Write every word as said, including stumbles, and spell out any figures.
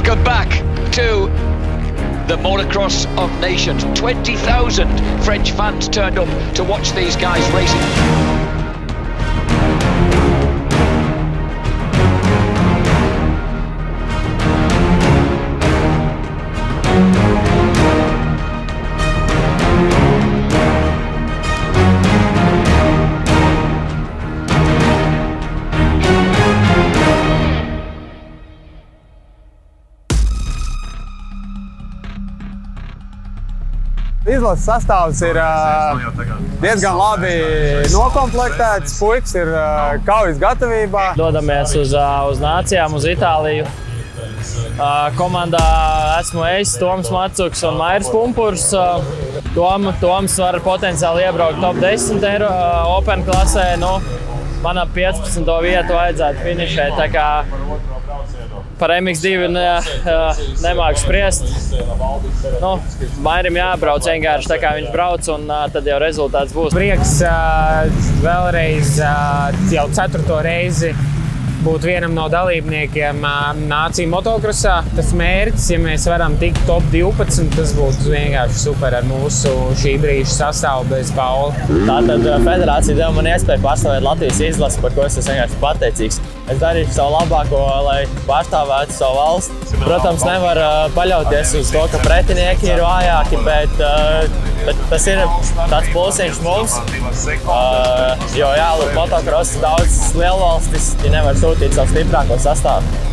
Welcome back to the Motocross of Nations. twenty thousand French fans turned up to watch these guys racing. Izlases sastāvs ir diezgan labi nokomplektēts, puikas ir kaujas gatavībā. Dodamies uz, uz nācijām, uz Itāliju. Komandā esmu es, Toms Macuks un Mairis Pumpurs. Tom, Toms var potenciāli iebraukt top desmit Open klasē. Nu, man ap piecpadsmito vietu vajadzētu finišēt, tā kā par M X divi ne, nemāku spriest. Nu, Mairim jābrauc vienkārši tā kā viņš brauc, un tad jau rezultāts būs. Prieks vēlreiz jau ceturto reizi būt vienam no dalībniekiem nāciju motokrosā. Tas mērķis, ja mēs varam tikt top divpadsmit, tas būtu vienkārši super ar mūsu šī brīža sastāvu bez Paula. Tātad federācija deva man iespēju pārstāvēt Latvijas izlasi, par ko es esmu vienkārši pateicīgs. Es darīšu savu labāko, lai pārstāvētu savu valsti. Protams, nevar paļauties uz to, ka pretinieki ir vājāki, bet, bet tas ir tāds plusiņš mums. Jo jā, motocross daudz lielvalstis, ja nevar sūtīt savu stiprāko sastāvu.